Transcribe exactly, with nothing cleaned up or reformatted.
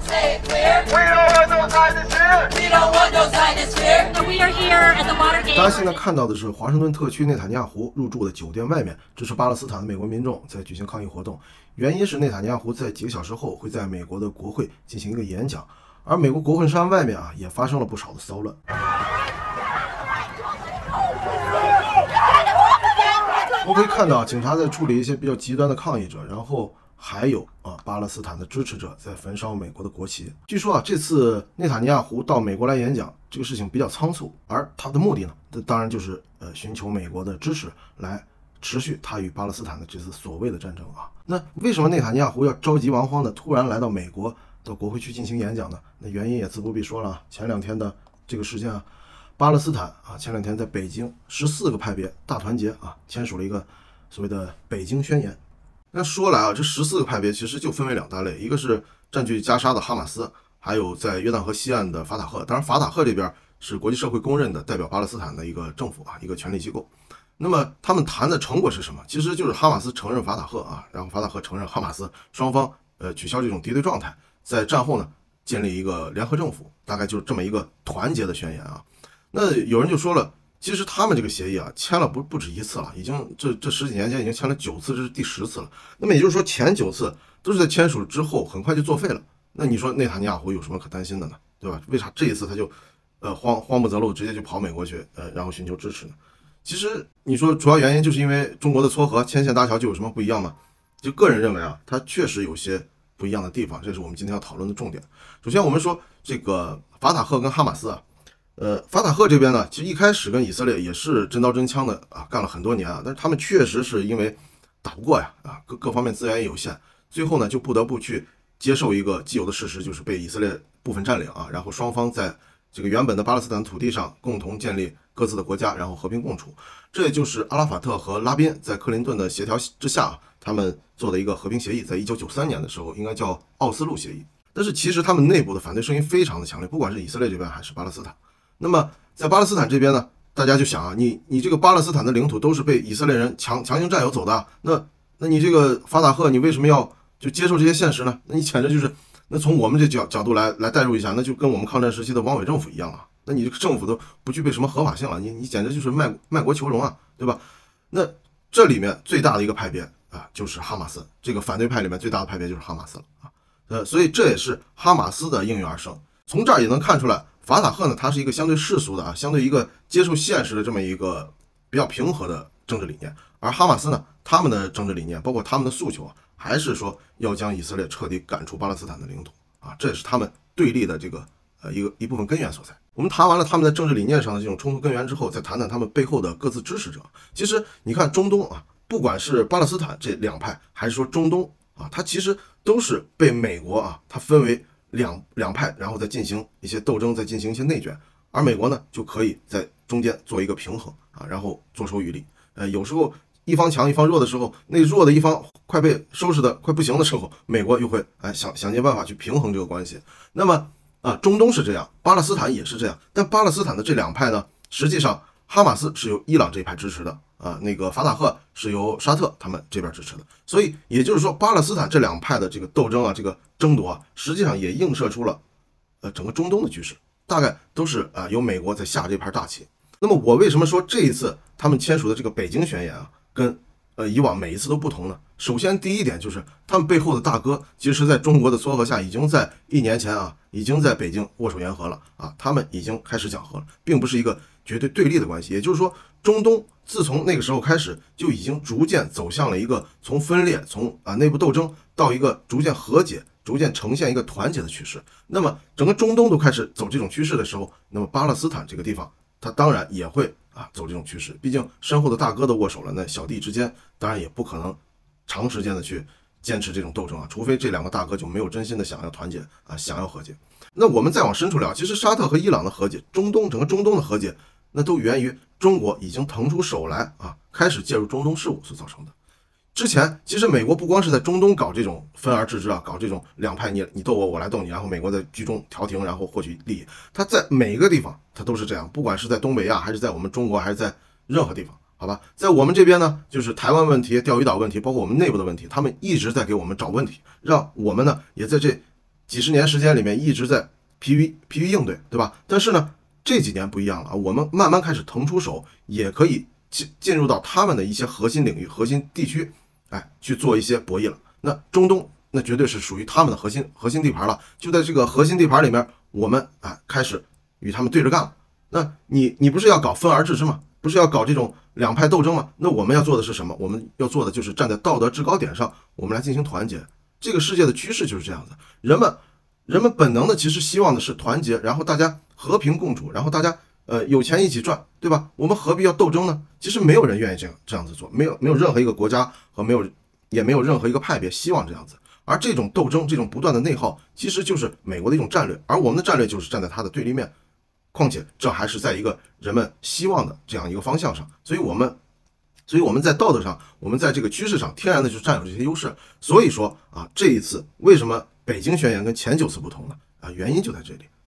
Say it clear. We don't want no side this here. We don't want no side this here. So we are here at the Watergate. 大家现在看到的是华盛顿特区内塔尼亚胡入住的酒店外面，支持巴勒斯坦的美国民众在举行抗议活动。原因是内塔尼亚胡在几个小时后会在美国的国会进行一个演讲，而美国国会山外面啊也发生了不少的骚乱。我可以看到警察在处理一些比较极端的抗议者，然后还有啊巴勒斯坦的支持者在焚烧美国的国旗。据说啊这次内塔尼亚胡到美国来演讲，这个事情比较仓促，而他的目的呢，这当然就是呃寻求美国的支持，来持续他与巴勒斯坦的这次所谓的战争啊。那为什么内塔尼亚胡要着急忙慌的突然来到美国到国会去进行演讲呢？那原因也自不必说了，前两天的这个事件啊。巴勒斯坦啊，前两天在北京十四个派别大团结啊，签署了一个所谓的北京宣言。那说来啊，这十四个派别其实就分为两大类，一个是占据加沙的哈马斯，还有在约旦河西岸的法塔赫。当然，法塔赫这边是国际社会公认的代表巴勒斯坦的一个政府啊，一个权力机构。那么他们谈的成果是什么？其实就是哈马斯承认法塔赫啊，然后法塔赫承认哈马斯，双方呃取消这种敌对状态，在战后呢建立一个联合政府，大概就是这么一个团结的宣言啊。那有人就说了，其实他们这个协议啊，签了不不止一次了，已经这这十几年间已经签了九次，这是第十次了。那么也就是说，前九次都是在签署之后很快就作废了。那你说内塔尼亚胡有什么可担心的呢？对吧？为啥这一次他就呃慌慌不择路，直接就跑美国去，呃，然后寻求支持呢？其实你说主要原因就是因为中国的撮合，牵线搭桥就有什么不一样吗？就个人认为啊，它确实有些不一样的地方，这是我们今天要讨论的重点。首先我们说这个法塔赫跟哈马斯啊。呃，法塔赫这边呢，其实一开始跟以色列也是真刀真枪的啊，干了很多年啊，但是他们确实是因为打不过呀，啊，各各方面资源也有限，最后呢就不得不去接受一个既有的事实，就是被以色列部分占领啊，然后双方在这个原本的巴勒斯坦土地上共同建立各自的国家，然后和平共处。这也就是阿拉法特和拉宾在克林顿的协调之下，他们做的一个和平协议，在一九九三年的时候应该叫奥斯陆协议。但是其实他们内部的反对声音非常的强烈，不管是以色列这边还是巴勒斯坦。那么在巴勒斯坦这边呢，大家就想啊，你你这个巴勒斯坦的领土都是被以色列人强强行占有走的，那那你这个法塔赫你为什么要就接受这些现实呢？那你简直就是，那从我们这角角度来来代入一下，那就跟我们抗战时期的汪伪政府一样啊，那你这个政府都不具备什么合法性了，你你简直就是卖卖国求荣啊，对吧？那这里面最大的一个派别啊，就是哈马斯，这个反对派里面最大的派别就是哈马斯了啊，呃，所以这也是哈马斯的应运而生。从这儿也能看出来。法塔赫呢，它是一个相对世俗的啊，相对一个接受现实的这么一个比较平和的政治理念，而哈马斯呢，他们的政治理念，包括他们的诉求啊，还是说要将以色列彻底赶出巴勒斯坦的领土啊，这也是他们对立的这个呃一个一部分根源所在。我们谈完了他们在政治理念上的这种冲突根源之后，再谈谈他们背后的各自支持者。其实你看中东啊，不管是巴勒斯坦这两派，还是说中东啊，它其实都是被美国啊，它分为。两两派，然后再进行一些斗争，再进行一些内卷，而美国呢就可以在中间做一个平衡啊，然后坐收渔利。呃，有时候一方强一方弱的时候，那弱的一方快被收拾的快不行的时候，美国又会哎想想尽办法去平衡这个关系。那么啊，中东是这样，巴勒斯坦也是这样，但巴勒斯坦的这两派呢，实际上哈马斯是由伊朗这一派支持的。啊，那个法塔赫是由沙特他们这边支持的，所以也就是说，巴勒斯坦这两派的这个斗争啊，这个争夺啊，实际上也映射出了，呃，整个中东的局势，大概都是啊、呃、由美国在下这盘大棋。那么我为什么说这一次他们签署的这个北京宣言啊，跟呃以往每一次都不同呢？首先第一点就是他们背后的大哥，其实在中国的撮合下，已经在一年前啊，已经在北京握手言和了啊，他们已经开始讲和了，并不是一个绝对对立的关系。也就是说，中东自从那个时候开始，就已经逐渐走向了一个从分裂、从啊内部斗争到一个逐渐和解、逐渐呈现一个团结的趋势。那么整个中东都开始走这种趋势的时候，那么巴勒斯坦这个地方，它当然也会啊走这种趋势。毕竟身后的大哥都握手了，那小弟之间当然也不可能长时间的去坚持这种斗争啊，除非这两个大哥就没有真心的想要团结啊，想要和解。那我们再往深处聊，其实沙特和伊朗的和解，中东整个中东的和解，那都源于中国已经腾出手来啊，开始介入中东事务所造成的。之前其实美国不光是在中东搞这种分而治之啊，搞这种两派你你斗我我来斗你，然后美国在居中调停，然后获取利益，它在每一个地方它都是这样，不管是在东北亚还是在我们中国还是在任何地方，好吧，在我们这边呢，就是台湾问题、钓鱼岛问题，包括我们内部的问题，他们一直在给我们找问题，让我们呢也在这几十年时间里面一直在疲于疲于应对，对吧？但是呢，这几年不一样了啊，我们慢慢开始腾出手，也可以进进入到他们的一些核心领域、核心地区，哎，去做一些博弈了。那中东那绝对是属于他们的核心核心地盘了。就在这个核心地盘里面，我们啊开始与他们对着干了。那你你不是要搞分而治之吗？不是要搞这种两派斗争吗？那我们要做的是什么？我们要做的就是站在道德制高点上，我们来进行团结。这个世界的趋势就是这样子，人们人们本能的其实希望的是团结，然后大家和平共处，然后大家呃有钱一起赚，对吧？我们何必要斗争呢？其实没有人愿意这样这样子做，没有没有任何一个国家和没有也没有任何一个派别希望这样子。而这种斗争，这种不断的内耗，其实就是美国的一种战略，而我们的战略就是站在它的对立面。况且这还是在一个人们希望的这样一个方向上，所以我们，所以我们在道德上，我们在这个趋势上，天然的就占有这些优势。所以说啊，这一次为什么北京宣言跟前九次不同呢？啊，原因就在这里。